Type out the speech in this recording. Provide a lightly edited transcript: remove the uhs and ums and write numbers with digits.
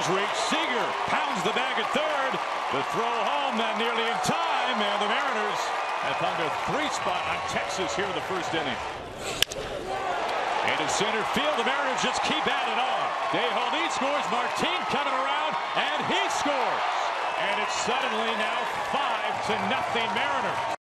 does reach. Seager pounds the bag at third. The throw home, and nearly in time, and the Mariners have found a 3 spot on Texas here in the first inning. Into center field, the Mariners just keep at it on. Dae-Ho Lee scores, Martin coming around, and he scores. And it's suddenly now 5-0 Mariners.